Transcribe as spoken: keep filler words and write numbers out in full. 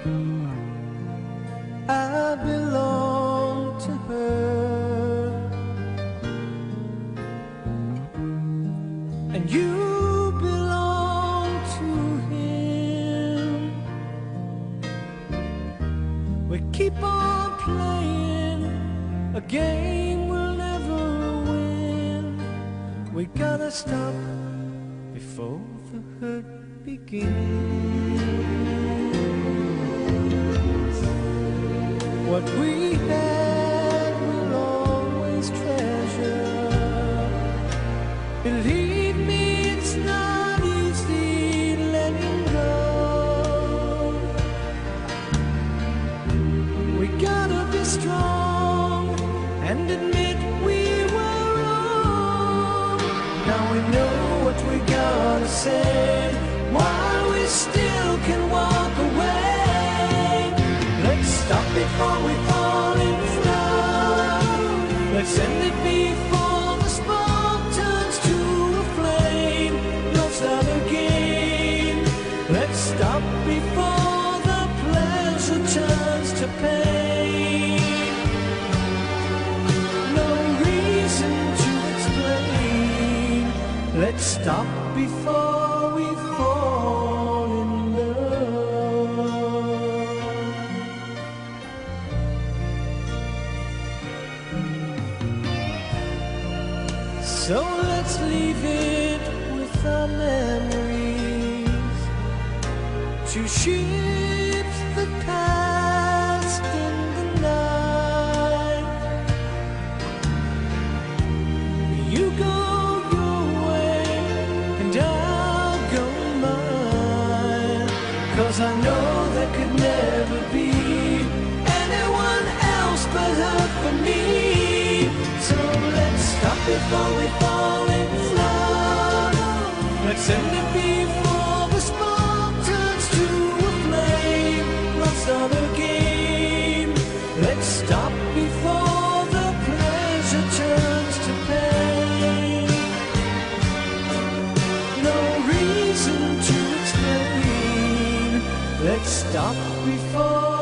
I belong to her, and you belong to him. We keep on playing a game we'll never win. We gotta stop before the hurt begins. What we had we'll always treasure. Believe me, it's not easy letting go. We gotta be strong and admit we were wrong. Now we know what we gotta say while we still can walk away. Let's stop before we fall in love. Let's end it before the spark turns to a flame. Love's not a game. Let's stop before the pleasure turns to pain. No reason to explain. Let's stop before we fall in love. So let's leave it with our memories to ships that passed in the night. You go your way and I'll go mine, 'cause I know there could never be anyone else but her for me. So let's stop before we fall in love. Let's end it before the spark turns to a flame. Love's not a game. Let's stop before the pleasure turns to pain. No reason to explain. Let's stop before